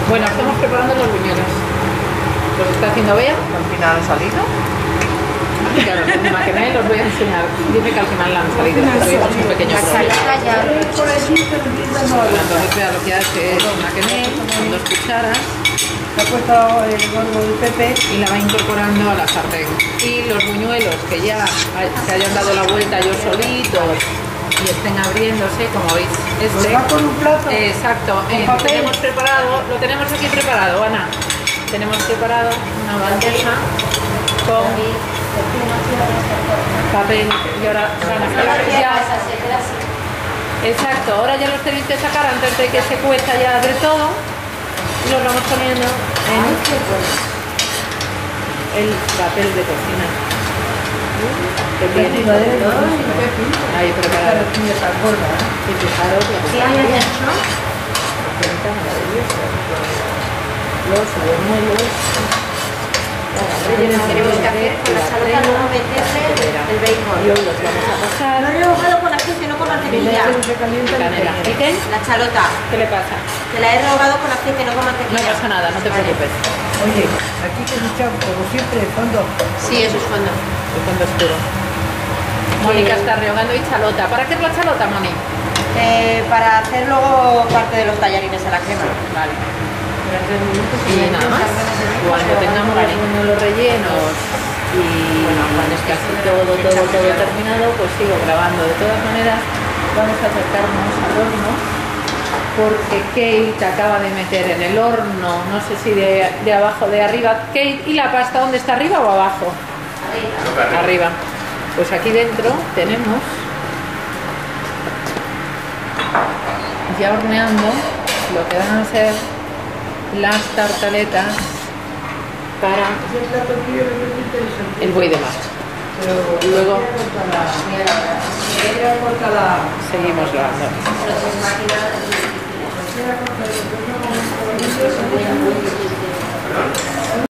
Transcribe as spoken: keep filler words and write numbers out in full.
Bueno, estamos preparando los buñuelos. Los está haciendo Bea. Al final ha salido. Claro, con maquinaria los voy a enseñar. Dice que al final la han salido. Tuvimos un pequeño problema. Entonces Bea lo que hace es maquinaria con dos cucharas. Le ha puesto el gordo del Pepe y la va incorporando a la sartén. Y los buñuelos que ya se hayan dado la vuelta yo solitos y estén abriéndose, como veis, este. ¿Lo va con un plato? Exacto. Eh, lo tenemos preparado, lo tenemos aquí preparado, Ana. Tenemos preparado una bandeja con papel y ahora van a sacar ya. Exacto, ahora ya los tenéis que sacar antes de que se cueza ya de todo. Y los vamos poniendo en el papel de cocina que tiene ahí preparado. Y fijaros lo que los buñuelos tenemos que hacer con la salsa, no meterle el bacon. Y hoy los vamos a pasar. No he rehogado con aceite, no con mantequilla. Canela. ¿Y qué? La chalota. ¿Qué le pasa? Que la he rehogado con aceite, no con No mantequilla. pasa nada, no te preocupes. Oye, aquí que echar como siempre de fondo. Sí, eso es fondo. El fondo oscuro. Mónica está rehogando y chalota. ¿Para qué es la chalota, Moni? Eh, para hacer luego parte de los tallarines a la crema. Vale. Y nada más. Cuando tengamos los buñuelos rellenos y bueno, cuando es casi todo, todo, todo terminado, pues sigo grabando. De todas maneras, vamos a acercarnos al horno porque Kate acaba de meter en el horno, no sé si de, de abajo, de arriba. Kate, ¿y la pasta dónde está? ¿Arriba o abajo? Arriba. Arriba. Pues aquí dentro tenemos ya horneando lo que van a ser las tartaletas para el buey de mar. Y luego seguimos grabando.